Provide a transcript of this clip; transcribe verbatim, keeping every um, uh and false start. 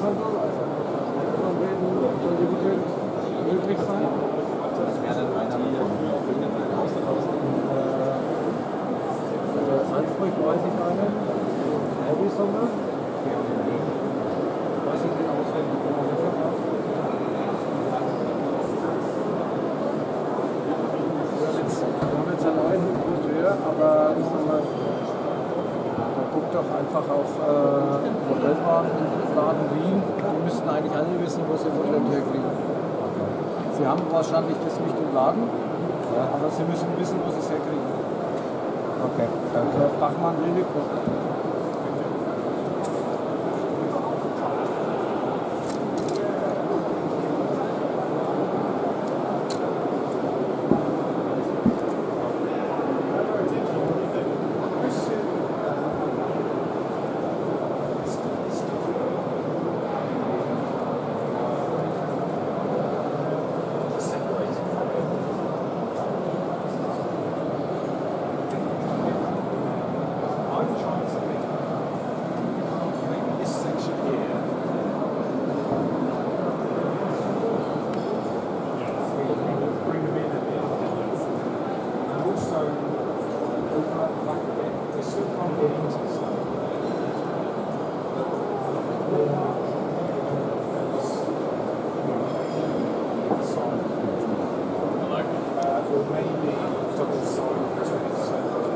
Bankkonto, also von denen soll die möglich sein. Das wäre dann einer von Also Salzburg weiß ich eine, Hobby-Sonne. Weiß ich nicht auswendig, wo man das hat. Wir haben jetzt, wir haben jetzt einen neuen Importeur, aber ich sag mal, da guckt doch einfach auf äh, Modellbahnladen Wien. Die müssten eigentlich alle wissen, wo sie Importeur kriegen. Sie haben wahrscheinlich das nicht im Laden, ja, aber sie müssen wissen, wo sie es herkriegen. Okay, danke. Bachmann Lilliko.